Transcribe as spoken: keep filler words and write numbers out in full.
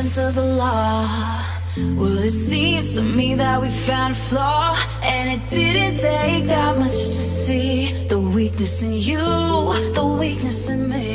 hands of the law. Well, it seems to me that we found a flaw, and it didn't take that much to see the weakness in you, the weakness in me.